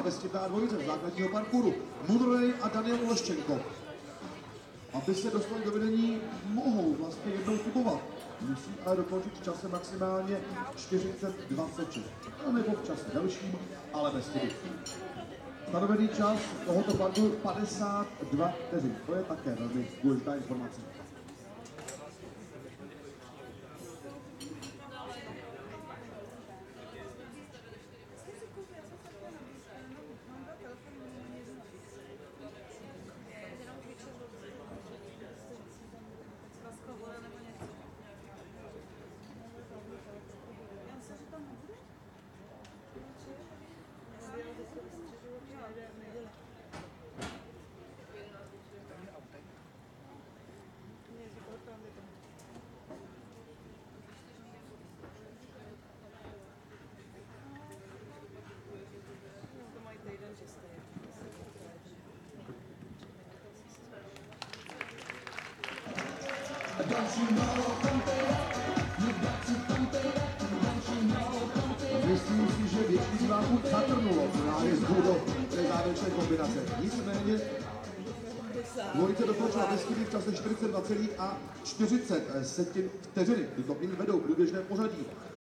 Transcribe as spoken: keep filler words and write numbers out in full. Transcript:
Bezchybná dvojice z základního parkouru. Munray a Daniel Oleščenko. Aby se dostali do vedení, mohou vlastně jednou chybovat. Musí ale dokončit časem maximálně čtyřicet dvacet šest. A nebo v čase delším, ale bez chyby. Stanovený čas tohoto parkouru padesát dva vteřin. To je také velmi důležitá informace. Myslím si, že větší z vás už zatrnulo nájezdou do té závěrečné kombinace. Nicméně dvojice dokončila bez chyby v čase čtyřicet dva celých čtyřicet vteřiny. Tyto píny vedou průběžné pořadí.